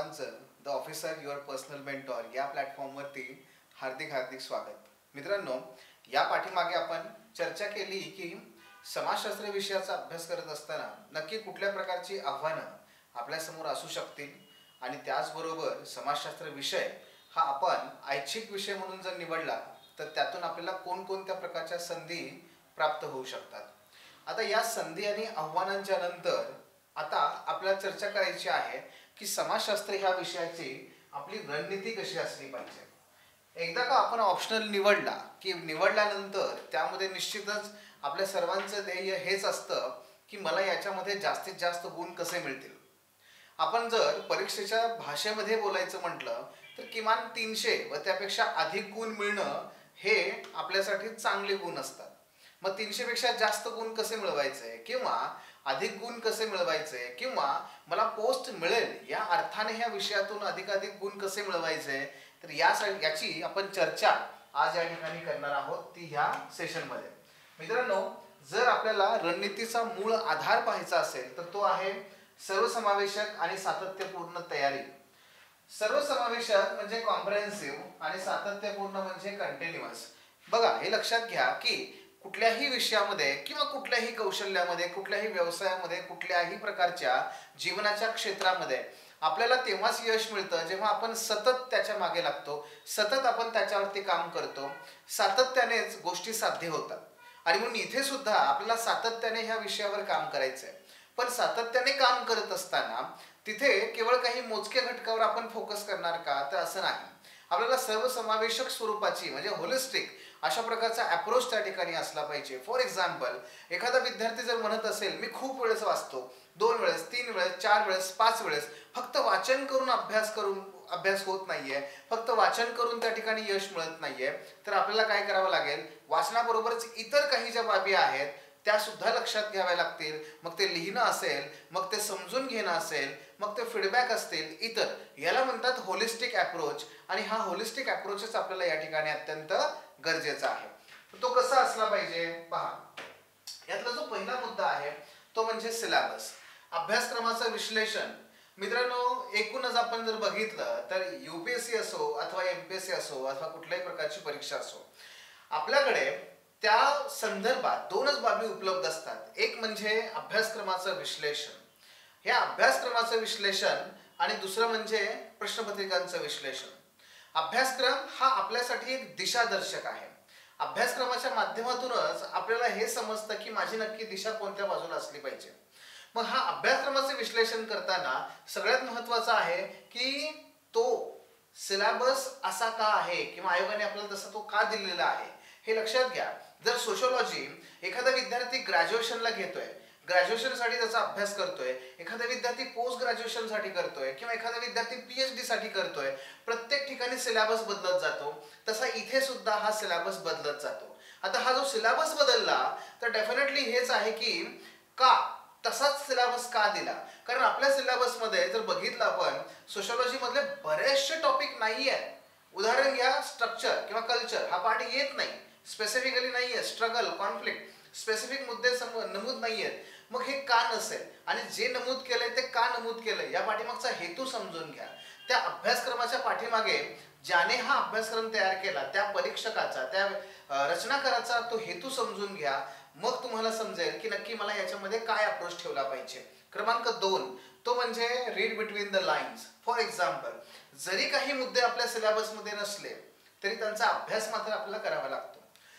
सर्वांचं the officer your personal mentor या प्लॅटफॉर्मवरती हार्दिक हार्दिक स्वागत. मित्रांनो, या पाठीमागे आपण चर्चा केली की समाजशास्त्र विषयाचा अभ्यास करत असताना नक्की कुठल्या प्रकारची आव्हानं आपल्यासमोर असू शकतील आणि त्याचबरोबर समाजशास्त्र विषय हा आपण ऐच्छिक विषय म्हणून जर निवडला तर त्यातून आपल्याला कोणकोणत्या प्रकारच्या संधी प्राप्त होऊ शकतात. आता या संधी आणि आव्हानांच्या नंतर आता आपल्याला चर्चा करायची आहे की समाजशास्त्र ह्या विषयाची आपली रणनीती कशी असली पाहिजे. एकदा का आपण ऑप्शनल निवडला की निवडल्यानंतर त्यामध्ये निश्चितच आपल्या सर्वांचं ध्येय हेच असतं की मला याच्यामध्ये जास्तीत जास्त गुण कसे मिळतील. आपण जर परीक्षेच्या भाषेमध्ये बोलायचं म्हटलं तर किमान 300 व त्यापेक्षा अधिक गुण मिळणं हे आपल्यासाठी चांगले गुण असतात. मग 300 पेक्षा जास्त गुण कसे मिळवायचे किंवा अधिक गुण कसे मिळवायचे किंवा मला पोस्ट मिळेल या अर्थाने ह्या विषयातून अधिकाधिक गुण कसे मिळवायचे, तर याची आपण चर्चा आज या ठिकाणी करणार आहोत ती ह्या सेशनमध्ये. मित्रांनो, जर आपल्याला रणनीतीचा मूळ आधार पाहायचा असेल तर तो आहे सर्वसमावेशक आणि सातत्यपूर्ण तयारी. सर्वसमावेशक म्हणजे कॉम्प्रेहेन्सिव्ह आणि सातत्यपूर्ण म्हणजे कंटिन्युअस. बघा, हे लक्षात घ्या की कुठल्याही विषयामध्ये किंवा कुठल्याही कौशल्यामध्ये, कुठल्याही व्यवसायामध्ये, कुठल्याही प्रकारच्या जीवनाच्या क्षेत्रामध्ये आपल्याला तेव्हाच यश मिळतं जेव्हा आपण सतत त्याच्या मागे लागतो, सतत आपण त्याच्यावरती काम करतो, सातत्यानेच गोष्टी साध्य होतात. आणि म्हणून इथे सुद्धा आपल्याला सातत्याने ह्या विषयावर काम करायचं आहे. पण सातत्याने काम करत असताना तिथे केवळ काही मोजक्या घटकावर आपण फोकस करणार का, तर असं नाही. आपल्याला सर्वसमावेशक स्वरूपाची म्हणजे होलिस्टिक अशा प्रकारचा अप्रोच त्या ठिकाणी असला पाहिजे. फॉर एक्झाम्पल, एखादा विद्यार्थी जर म्हणत असेल मी खूप वेळेस वाचतो, 2 वेळेस, 3 वेळेस, 4 वेळेस, 5 वेळेस, फक्त वाचन करून अभ्यास होत नाहीये, फक्त वाचन करून त्या ठिकाणी यश मिळत नाहीये, तर आपल्याला काय करावं लागेल, वाचनाबरोबरच इतर काही ज्या बाबी आहेत त्या सुद्धा लक्षात घ्याव्या लागतील. मग ते लिहिणं असेल, मग ते समजून घेणं असेल, मग ते फीडबॅक असतील, इतर, याला म्हणतात होलिस्टिक अप्रोच. आणि हा होलिस्टिक अप्रोचच आपल्याला या ठिकाणी अत्यंत गरजेचा आहे. तो कसा असला पाहिजे पहा. यातला जो पहिला मुद्दा आहे तो म्हणजे सिलेबस, अभ्यासक्रमाचं विश्लेषण. मित्रांनो, एकूणच आपण जर बघितलं तर UPSC असो अथवा MPSC असो अथवा कुठल्याही प्रकारची परीक्षा असो, आपल्याकडे त्या संदर्भात दोनच बाबी उपलब्ध असतात. एक म्हणजे अभ्यासक्रमाचं विश्लेषण, ह्या अभ्यासक्रमाचं विश्लेषण, आणि दुसरं म्हणजे प्रश्नपत्रिकांचं विश्लेषण. अभ्यासक्रम हा आपल्यासाठी एक दिशादर्शक आहे. अभ्यासक्रमाच्या माध्यमातूनच आपल्याला हे समजतं की माझी नक्की दिशा कोणत्या बाजूला असली पाहिजे. मग हा अभ्यासक्रमाचे विश्लेषण करताना सगळ्यात महत्त्वाचं आहे की तो सिलेबस असा का आहे किंवा आयोगाने आपल्याला तसा तो का दिलेला आहे हे लक्षात घ्या. जर सोशिओलॉजी एखादा विद्यार्थी ग्रॅज्युएशनला घेतोय, ग्रॅज्युएशनसाठी त्याचा अभ्यास करतोय, एखादा विद्यार्थी पोस्ट ग्रॅज्युएशनसाठी करतोय किंवा एखादा विद्यार्थी PhD साठी करतोय, प्रत्येक ठिकाणी सिलेबस बदलत जातो. तसा इथे सुद्धा हा सिलेबस बदलत जातो. आता हा जो सिलेबस बदलला तर डेफिनेटली हेच आहे की का तसाच सिलेबस का दिला, कारण आपल्या सिलेबसमध्ये जर बघितलं आपण सोशिओलॉजी मधले बरेचसे टॉपिक नाही आहेत. उदाहरण घ्या, स्ट्रक्चर किंवा कल्चर हा पार्ट येत नाही, स्पेसिफिकली नाही आहे. स्ट्रगल, कॉन्फ्लिक्ट, स्पेसिफिक मुद्दे नमूद नाही आहेत. मग हे का नसेल आणि जे नमूद केलंय ते का नमूद केलंय या पाठीमागचा हेतू समजून घ्या. त्या अभ्यासक्रमाच्या पाठीमागे ज्याने हा अभ्यासक्रम तयार केला त्या परीक्षकाचा, त्या रचनाकाराचा तो हेतू समजून घ्या. मग तुम्हाला समजेल की नक्की मला याच्यामध्ये काय अप्रोच ठेवला पाहिजे. क्रमांक 2 तो म्हणजे read between the lines. For example, जरी काही मुद्दे आपल्या सिलेबसमध्ये नसले तरी त्यांचा अभ्यास मात्र आपल्याला करावा लागतो.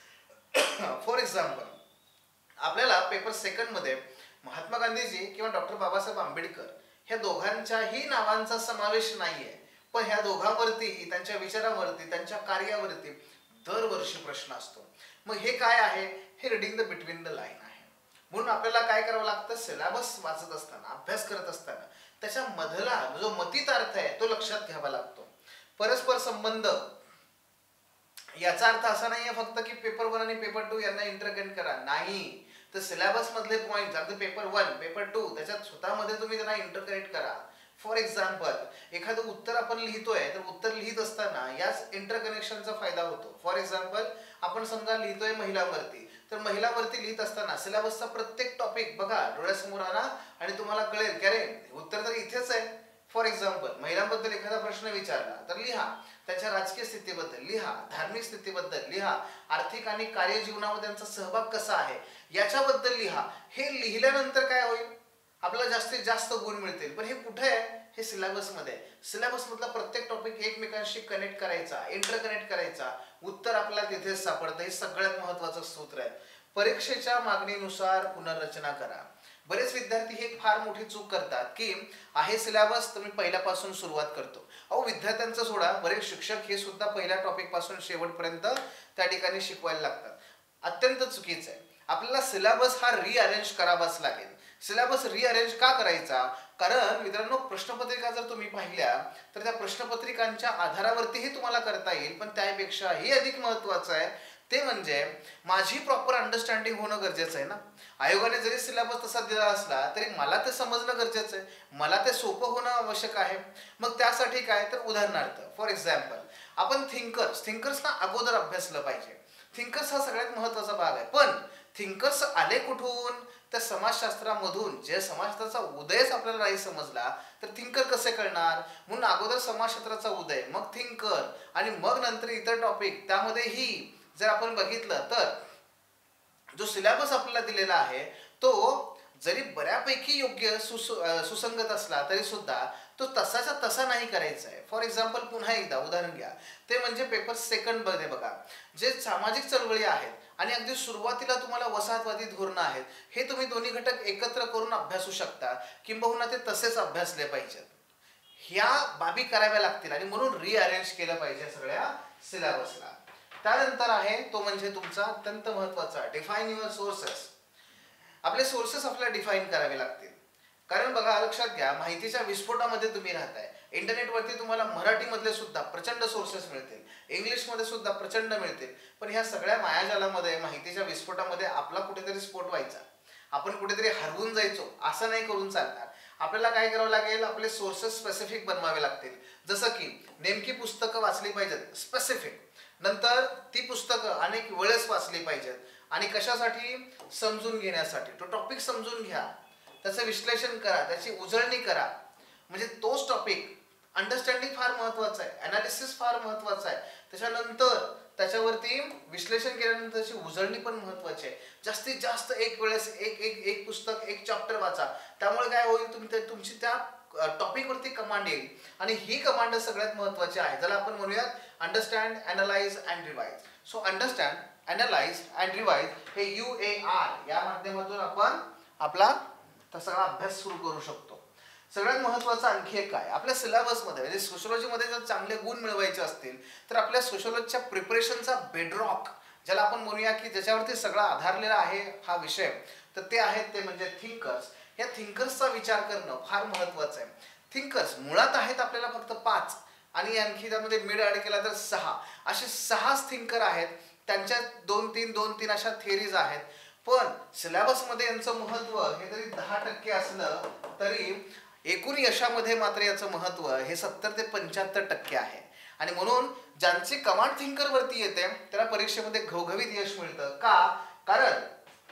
फॉर एक्झाम्पल, आपल्याला पेपर सेकंड मध्ये महात्मा गांधीजी किंवा डॉक्टर बाबासाहेब आंबेडकर ह्या दोघांच्याही नावांचा समावेश नाहीये, पण ह्या दोघांवरती, त्यांच्या विचारावरती, त्यांच्या कार्यावरती दरवर्षी प्रश्न असतो. मग हे काय आहे, हे reading the between the line आहे. म्हणून आपल्याला काय करावं लागतं, सिलेबस वाचत असताना, अभ्यास करत असताना त्याच्या मधला जो मतीत अर्थ आहे तो लक्षात घ्यावा लागतो. परस्पर संबंध, याचा अर्थ असा नाहीये फक्त की पेपर 1 आणि पेपर 2 यांना इंटरकनेक्ट करा, नाही. तर सिलेबस मधले पॉइंट, अगदी पेपर 1, पेपर 2 त्याच्यात स्वतःमध्ये तुम्ही त्यांना इंटरकनेक्ट करा. फॉर एक्झाम्पल, एखादं उत्तर आपण लिहितोय तर उत्तर लिहित असताना याच इंटरकनेक्शनचा फायदा होतो. फॉर एक्झाम्पल, आपण समजा लिहितोय महिलांवरती, तर महिलांवरती लिहित असताना सिलेबसचा प्रत्येक टॉपिक बघा, डोळ्यासमोर आणा आणि तुम्हाला कळेल की अरे उत्तर तर इथेच आहे, फॉर एक्झाम्पल महिलांबद्दल एखादा प्रश्न विचारला तर लिहा, त्यांच्या राजकीय स्थितीबद्दल लिहा, धार्मिक स्थितीबद्दल लिहा, आर्थिक आणि कार्य जीवनामध्ये त्यांचा सहभाग कसा आहे याच्याबद्दल लिहा. हे लिहिल्यानंतर काय होईल, आपल्याला जास्तीत जास्त गुण मिळतील. पण हे कुठे आहे, हे सिलेबसमध्ये आहे. सिलेबस मधला प्रत्येक टॉपिक एकमेकांशी कनेक्ट करायचा, इंटरकनेक्ट करायचा, उत्तर आपल्याला तिथेच सापडतं. हे सगळ्यात महत्वाचं सूत्र आहे. परीक्षेच्या मागणीनुसार पुनर्रचना करा. बरेच विद्यार्थी हे फार मोठी चूक करतात की आहे सिलेबस तर मी पहिल्यापासून सुरुवात करतो. अहो विद्यार्थ्यांचं सोडा, बरेच शिक्षक हे सुद्धा पहिल्या टॉपिक पासून शेवटपर्यंत त्या ठिकाणी शिकवायला लागतात. अत्यंत चुकीचं आहे. आपल्याला सिलेबस हा रिअरेंज करावाच लागेल. सिलेबस रिअरेंज का करायचा, कारण मित्रांनो प्रश्नपत्रिका जर तुम्ही पाहिल्या तर त्या प्रश्नपत्रिकांच्या आधारावरतीही तुम्हाला करता येईल. पण त्यापेक्षाही अधिक महत्वाचं आहे ते म्हणजे माझी प्रॉपर अंडरस्टँडिंग होणं गरजेचं आहे ना. आयोगाने जरी सिलेबस तसा दिला असला तरी मला ते समजणं गरजेचं आहे, मला ते सोपं होणं आवश्यक आहे. मग त्यासाठी काय, तर उदाहरणार्थ फॉर एक्झाम्पल आपण थिंकर्सना अगोदर अभ्यासलं पाहिजे. थिंकर्स हा सगळ्यात महत्वाचा भाग आहे. पण थिंकर्स आले कुठून, त्या समाजशास्त्रामधून. जे समाजशास्त्राचा उदयच आपल्याला नाही समजला तर थिंकर कसे कळणार. म्हणून अगोदर समाजशास्त्राचा उदय, मग थिंकर आणि मग नंतर इतर टॉपिक. त्यामध्येही जर आपण बघितलं तर जो सिलेबस आपल्याला दिलेला आहे तो जरी बऱ्यापैकी योग्य सुसंगत असला तरी सुद्धा तो तसाचा तसा नाही करायचा आहे. फॉर एक्झाम्पल पुन्हा एकदा उदाहरण घ्या, ते म्हणजे पेपर सेकंड मध्ये बघा, जे सामाजिक चळवळी आहेत आणि अगदी सुरुवातीला तुम्हाला वसाहतवादी धोरणं आहेत, हे तुम्ही दोन्ही घटक एकत्र करून अभ्यासू शकता, किंबहुना ते तसेच अभ्यासले पाहिजेत. ह्या बाबी कराव्या लागतील आणि म्हणून रिअरेंज केलं पाहिजे सगळ्या सिलेबसला. त्यानंतर आहे तो म्हणजे तुमचा अत्यंत महत्वाचा डिफाईन युअर सोर्सेस. आपले सोर्सेस आपल्याला डिफाईन करावे लागतील. कारण बघा लक्षात घ्या, माहितीच्या विस्फोटामध्ये तुम्ही राहताय. इंटरनेटवरती तुम्हाला मराठीमधले सुद्धा प्रचंड सोर्सेस मिळतील, इंग्लिशमध्ये सुद्धा प्रचंड मिळतील. पण ह्या सगळ्या मायाजालामध्ये, माहितीच्या विस्फोटामध्ये आपला कुठेतरी स्फोट व्हायचा, आपण कुठेतरी हरवून जायचो, असं नाही करून चालणार. आपल्याला काय करावं लागेल, आपले सोर्सेस स्पेसिफिक बनवावे लागतील. जसं की नेमकी पुस्तकं वाचली पाहिजेत, स्पेसिफिक. नंतर ती पुस्तकं अनेक वेळेस वाचली पाहिजेत. आणि कशासाठी, समजून घेण्यासाठी. तो टॉपिक समजून घ्या, त्याचं विश्लेषण करा, त्याची उजळणी करा. म्हणजे तोच टॉपिक अंडरस्टँडिंग फार महत्वाचं आहे, अनालिसिस फार महत्वाचं आहे. त्याच्यानंतर त्याच्यावरती विश्लेषण केल्यानंतर त्याची उजळणी पण महत्वाची आहे. जास्तीत जास्त एक वेळेस एक पुस्तक, एक चॅप्टर वाचा. त्यामुळे काय होईल, तुमची त्या टॉपिकवरती कमांड येईल. आणि ही कमांड सगळ्यात महत्वाची आहे, ज्याला आपण म्हणूयात understand, analyse and revise. So understand, analyse and revise हे UAR या माध्यमातून आपण आपला सगळा अभ्यास सुरू करू शकतो. सगळ्यात महत्वाचं आणखी एक काय, आपल्या सिलेबसमध्ये म्हणजे सोशिओलॉजीमध्ये जर चांगले गुण मिळवायचे असतील तर आपल्या सोशिओलॉजीच्या प्रिपरेशनचा बेडरॉक, ज्याला आपण म्हणूया की ज्याच्यावरती सगळा आधारलेला आहे हा विषय, तर ते आहेत ते म्हणजे थिंकर्स. या थिंकर्सचा विचार करणं फार महत्वाचं आहे. थिंकर्स मुळात आहेत आपल्याला फक्त 5 आणि आणखी त्यामध्ये मिड ॲड केला तर 6. असे 6 थिंकर आहेत. त्यांच्या 2-3 अशा थिअरीज आहेत. पण सिलेबसमध्ये यांचं महत्व हे जरी 10% असलं तरी एकूण यशामध्ये मात्र याचं महत्व हे 70 ते 75% आहे. आणि म्हणून ज्यांची कमांड थिंकर वरती येते त्याला परीक्षेमध्ये घवघवीत यश मिळतं. का, कारण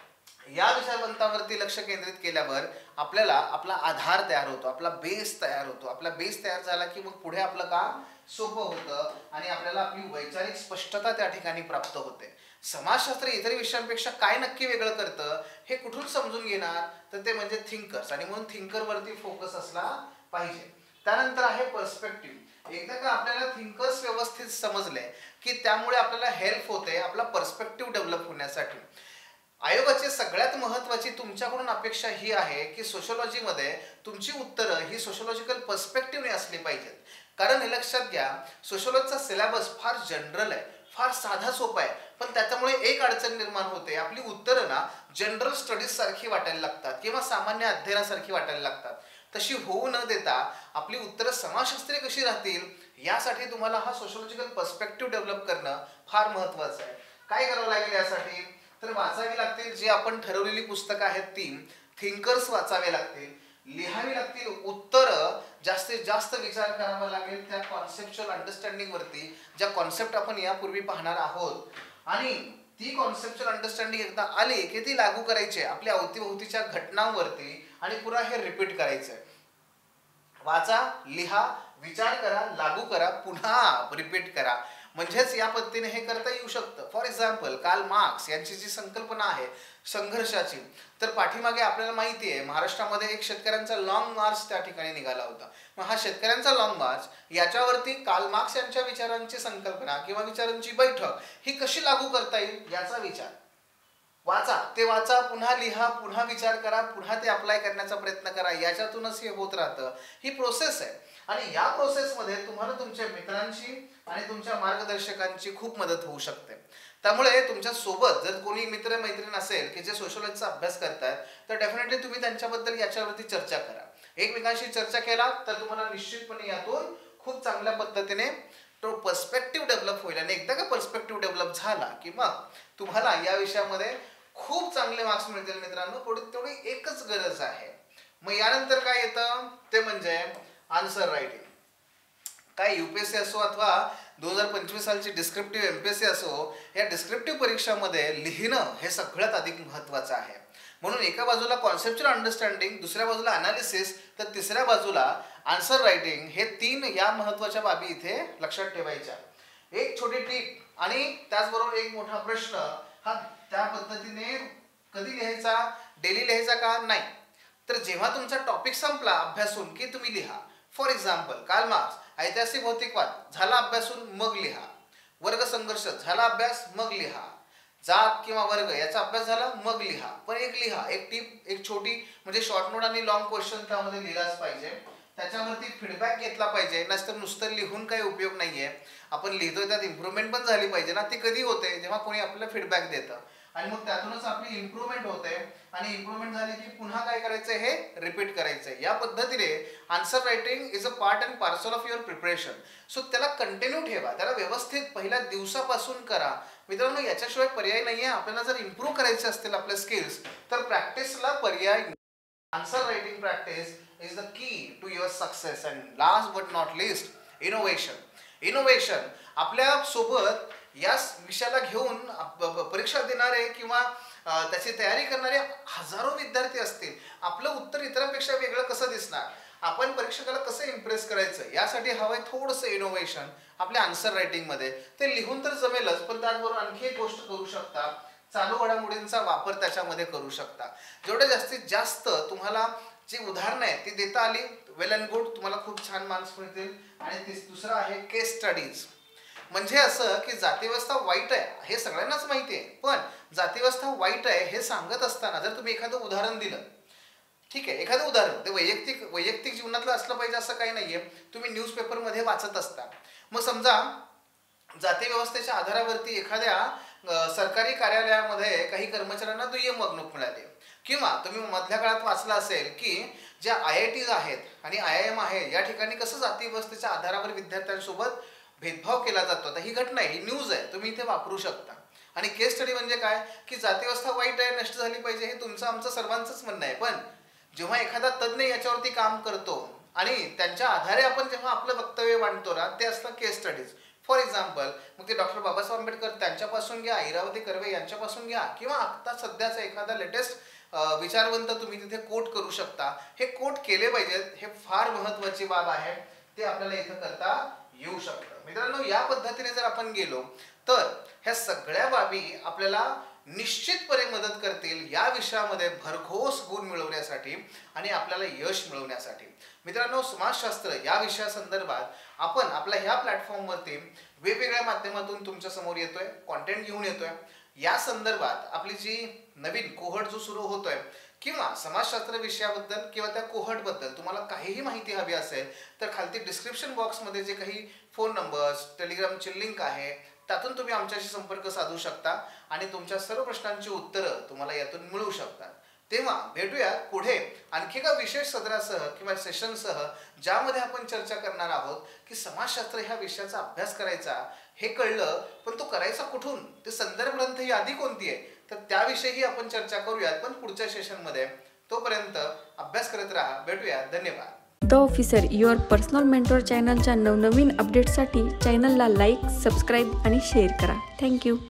या विचारवंतावरती लक्ष केंद्रित केल्यावर आपल्याला आपला आधार तयार होतो, आपला बेस तयार होतो. आपला बेस तयार झाला की मग पुढे आपलं काम सोपं होतं आणि आपल्याला आपली वैचारिक स्पष्टता त्या ठिकाणी प्राप्त होते. समाजशास्त्र इतर विषयांपेक्षा काय नक्की वेगळं करतं हे कुठून समजून घेणार, तर ते म्हणजे थिंकर्स. आणि म्हणून थिंकर वरती फोकस असला पाहिजे. त्यानंतर आहे पर्स्पेक्टिव्ह. एकदा का आपल्याला थिंकर्स व्यवस्थित समजले की त्यामुळे आपल्याला हेल्प होते आपला पर्स्पेक्टिव्ह डेव्हलप होण्यासाठी. आयोगाची सगळ्यात महत्वाची तुमच्याकडून अपेक्षा ही आहे की सोशिओलॉजीमध्ये तुमची उत्तरं ही सोशिओलॉजिकल पर्स्पेक्टिव्हने असली पाहिजेत. कारण हे लक्षात घ्या, सोशिओलॉजीचा सिलेबस फार जनरल आहे, फार साधा सोपा आहे. पण त्याच्यामुळे एक अडचण निर्माण होते, आपली उत्तरं ना जनरल स्टडीज सारखी वाटायला लागतात किंवा सामान्य अध्ययनासारखी वाटायला लागतात. तशी होऊ न देता आपली उत्तरं समाजशास्त्रीय कशी राहतील यासाठी तुम्हाला हा सोशिओलॉजिकल पर्स्पेक्टिव्ह डेव्हलप करणं फार महत्वाचं आहे. काय करावं लागेल यासाठी, तर वाचावी लागतील जी आपण ठरवलेली पुस्तकं आहेत ती. थिंकर्स वाचावे लागतील, लिहावी लागतील उत्तरं, जास्तीत जास्त विचार करावा लागेल त्या कॉन्सेप्च्युअल अंडरस्टँडिंग वरती, ज्या कॉन्सेप्ट आपण यापूर्वी पाहणार आहोत. आणि ती कॉन्सेप्च्युअल अंडरस्टँडिंग एकदा आली की ती लागू करायची आपल्या अवतीभोवतीच्या घटनांवरती आणि पुन्हा हे रिपीट करायचंय. वाचा, लिहा, विचार करा, लागू करा, पुन्हा रिपीट करा. म्हणजेच या पद्धतीने हे करता येऊ शकतं. फॉर एक्झाम्पल कार्ल मार्क्स यांची जी संकल्पना आहे संघर्षाची, तर पाठीमागे आपल्याला माहिती आहे महाराष्ट्रामध्ये एक शेतकऱ्यांचा लॉंग मार्च त्या ठिकाणी निघाला होता. मग हा शेतकऱ्यांचा लॉंग मार्च याच्यावरती कार्ल मार्क्स यांच्या विचारांची संकल्पना किंवा विचारांची बैठक ही कशी लागू करता येईल याचा विचार. वाचा, ते वाचा, पुन्हा लिहा, पुन्हा विचार करा, पुन्हा ते अप्लाय करण्याचा प्रयत्न करा. याच्यातूनच हे होत राहतं. ही प्रोसेस आहे आणि या प्रोसेसमध्ये तुम्हाला तुमच्या मित्रांची आणि तुमच्या मार्गदर्शकांची खूप मदत होऊ शकते. त्यामुळे तुमच्या सोबत जर कोणी मित्र मैत्रीण असेल की जे सोशलॉजीचा अभ्यास करतात तर डेफिनेटली तुम्ही त्यांच्याबद्दल याच्यावरती चर्चा करा. एकमेकांशी चर्चा केला तर तुम्हाला निश्चितपणे यातून खूप चांगल्या पद्धतीने तो पर्स्पेक्टिव्ह डेव्हलप होईल. आणि एकदा का पर्स्पेक्टिव्ह डेव्हलप झाला की मग तुम्हाला या विषयामध्ये खूप चांगले मार्क्स मिळतील. मित्रांनो, तेवढी एकच गरज आहे. मग यानंतर काय येतं ते म्हणजे आन्सर रायटिंग. काय यूपीएससी असो अथवा 2025 सालची डिस्क्रिप्टिव्ह एमपीएससी असो, या डिस्क्रिप्टिव्ह परीक्षामध्ये लिहिणं हे सगळ्यात अधिक महत्त्वाचं आहे. म्हणून एका बाजूला कॉन्सेप्च्युअल अंडरस्टँडिंग, दुसऱ्या बाजूला अनालिसिस, तर तिसऱ्या बाजूला आन्सर रायटिंग, हे 3 या महत्त्वाच्या बाबी इथे लक्षात ठेवायच्या. एक छोटी टिप आणि त्याचबरोबर एक मोठा प्रश्न हा त्या पद्धतीने कधी लिहायचा, डेली लिहायचा का नाही, तर जेव्हा तुमचा टॉपिक संपला अभ्यासून की तुम्ही लिहा. फॉर एक्झाम्पल कार्ल मार्क्स ऐतिहासिक भौतिकवाद झाला अभ्यासून मग लिहा. वर्ग संघर्ष झाला अभ्यास मग लिहा. जात किंवा वर्ग याचा अभ्यास झाला मग लिहा. पण एक लिहा, एक टिप, एक छोटी म्हणजे शॉर्ट नोट आणि लॉंग क्वेश्चन त्यामध्ये लिहिलाच पाहिजे. त्याच्यावरती फीडबॅक घेतला पाहिजे. नसतर नुसतं लिहून काही उपयोग नाहीये. आपण लिहितोय त्यात इम्प्रूव्हमेंट पण झाली पाहिजे ना. ती कधी होते जेव्हा कोणी आपल्याला फीडबॅक देतं आणि मग त्यातूनच आपली इम्प्रूव्हमेंट होते. आणि इम्प्रूव्हमेंट झाली की पुन्हा काय करायचं हे रिपीट करायचं. या पद्धतीने answer writing is a part and parcel of your preparation. So त्याला कंटिन्यू ठेवा, त्याला व्यवस्थित पहिल्या दिवसापासून करा. मित्रांनो, याच्याशिवाय पर्याय नाहीये. आपल्याला जर इम्प्रूव्ह करायचे असतील आपले स्किल्स तर प्रॅक्टिसला पर्याय. Answer writing practice is the key to your success. And last but not least, innovation. आपल्या सोबत या विषयाला घेऊन परीक्षा देणारे किंवा त्याची तयारी करणारे हजारो विद्यार्थी असतील. आपलं उत्तर इतरांपेक्षा वेगळं कसं दिसणार, आपण परीक्षकाला कसं इम्प्रेस करायचं, यासाठी हवंय थोडंसं इनोव्हेशन आपल्या आन्सर रायटिंगमध्ये. ते लिहून तर जमेलच, पण त्याचबरोबर आणखी एक गोष्ट करू शकता, चालू घडामोडींचा वापर त्याच्यामध्ये करू शकता. जेवढं जास्तीत जास्त तुम्हाला जी उदाहरणं आहेत ती देता आली, वेल अँड गुड, तुम्हाला खूप छान मार्क्स मिळतील. आणि दुसरं आहे केस स्टडीज. म्हणजे असं की जातीव्यवस्था वाईट आहे हे सगळ्यांनाच माहिती आहे, पण जातीव्यवस्था वाईट आहे हे सांगत असताना जर तुम्ही एखादं उदाहरण दिलं, ठीक आहे, एखादं उदाहरण ते वैयक्तिक जीवनातलं असलं पाहिजे असं काही नाहीये. तुम्ही न्यूजपेपरमध्ये वाचत असता, मग समजा जाती व्यवस्थेच्या आधारावरती एखाद्या सरकारी कार्यालयामध्ये काही कर्मचाऱ्यांना दुय्यम वागणूक मिळाली, किंवा तुम्ही मधल्या काळात वाचलं असेल की ज्या IITs आहेत आणि IIM आहे या ठिकाणी कसं जाती व्यवस्थेच्या आधारावर विद्यार्थ्यांसोबत भेदभाव केला जातो. आता ही घटना आहे, ही न्यूज आहे, तुम्ही इथे वापरू शकता. आणि केस स्टडी म्हणजे काय की जाती व्यवस्था वाईट आहे, नष्ट झाली पाहिजे, हे तुमचं आमचं सर्वांचंच म्हणणं आहे. पण जेव्हा एखादा तज्ञ याच्यावरती काम करतो आणि त्यांच्या आधारे आपण जेव्हा आपलं वक्तव्य मांडतो ना, ते असतं केस स्टडीज. फॉर एक्झाम्पल, मग ते डॉक्टर बाबासाहेब आंबेडकर त्यांच्यापासून घ्या, इरावती कर्वे यांच्यापासून घ्या, किंवा आता सध्याचा एखादा लेटेस्ट विचारवंत तुम्ही तिथे कोट करू शकता. हे कोट केले पाहिजेत, हे फार महत्त्वाची बाब आहे, ते आपल्याला इथं करता येऊ शकतं. मित्रांनो, या पद्धतीने जर आपण गेलो तर ह्या सगळ्या बाबी आपल्याला निश्चितपणे मदत करतील या विषयामध्ये भरघोस गुण मिळवण्यासाठी आणि आपल्याला यश मिळवण्यासाठी. मित्रांनो, समाजशास्त्र या विषयासंदर्भात आपण आपल्या ह्या प्लॅटफॉर्मवरती वेगवेगळ्या माध्यमातून तुमच्या समोर येतोय, कॉन्टेंट घेऊन येतोय. या संदर्भात आपली जी नवीन कोहर्ट जो सुरू होतोय किंवा समाजशास्त्र विषयाबद्दल किंवा त्या कोहर्टबद्दल तुम्हाला काहीही माहिती हवी असेल तर खालती डिस्क्रिप्शन बॉक्समध्ये जे काही फोन नंबर्स, टेलिग्रामची लिंक आहे त्यातून तुम्ही आमच्याशी संपर्क साधू शकता आणि तुमच्या सर्व प्रश्नांची उत्तरं तुम्हाला यातून मिळू शकतात. तेव्हा भेटूया पुढे आणखी एका विशेष सदरासह किंवा सेशनसह, ज्यामध्ये आपण चर्चा करणार आहोत की समाजशास्त्र ह्या विषयाचा अभ्यास करायचा हे कळलं, पण तो करायचा कुठून, ते संदर्भ ग्रंथ ही आधी कोणती आहे, तर त्याविषयीही आपण चर्चा करूयात पण पुढच्या सेशनमध्ये. तोपर्यंत अभ्यास करत राहा. भेटूया. धन्यवाद. The officer, your personal mentor चॅनलच्या नवनवीन अपडेट्ससाठी चॅनलला लाईक, सबस्क्राईब आणि शेअर करा. थँक्यू.